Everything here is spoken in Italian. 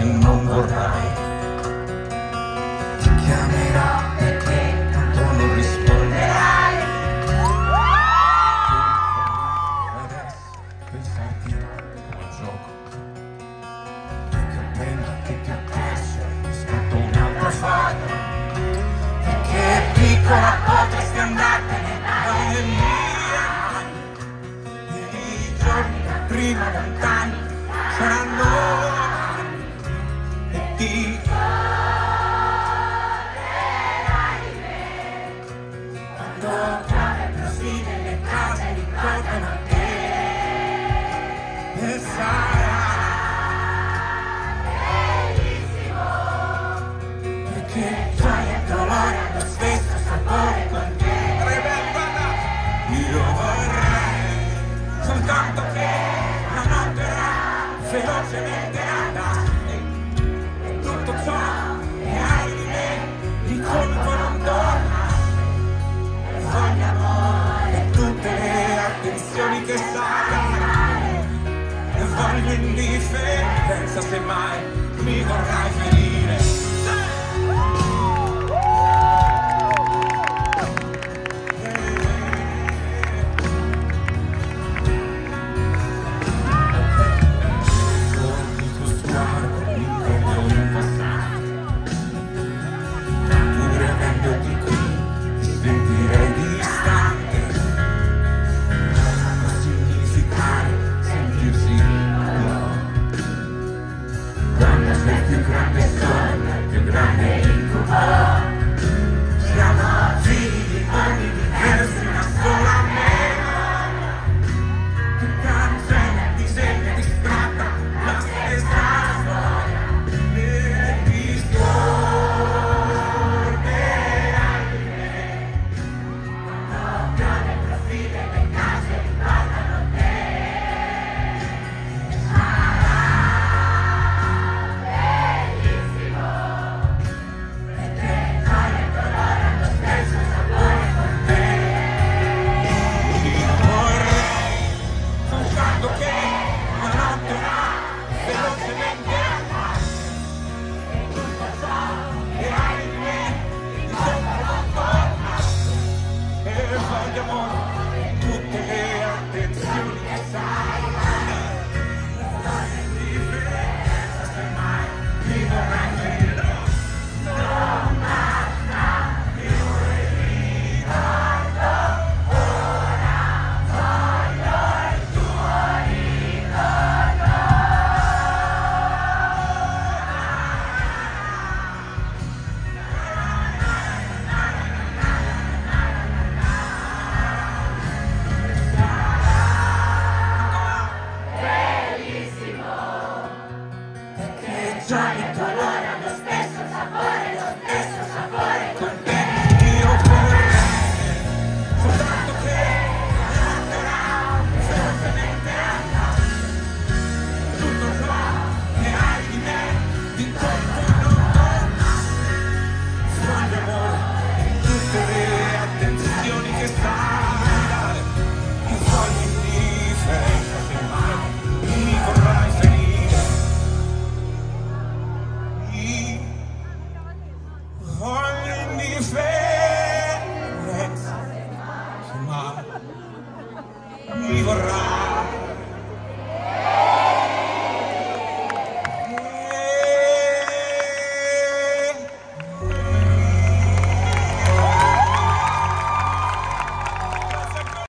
e non vorrai. Ti chiamerò perché tanto non risponderai. Adesso pensarti al gioco, perché appena che ti ho perso è scatto un'altra foto. Perché piccola potresti andartene dalle mie mani. E i giorni da prima lontani saranno anni. E ti ricorderai di me quando piove così nelle case ricordano te. E sarà bellissimo, perché gioia e dolore hanno lo stesso sapore con te. Io vorrei soltanto che la notte velocemente andasse e tutto ciò che hai di me di colpo non tornasse. E voglio amore e tutte le attenzioni che sai dare. E voglio indifferenza se mai mi vorrai ferire. Gioia e dolore hanno lo stesso sapore con te. Io vorrei soltanto che la notte velocemente andasse. Tutto ciò che hai di me di colpo non tornasse. Voglio amore e tutte le attenzioni che sai dare. E voglio indifferenza se mai mi vorrai ferire. Voglio indifferenza se mai mi vorrai.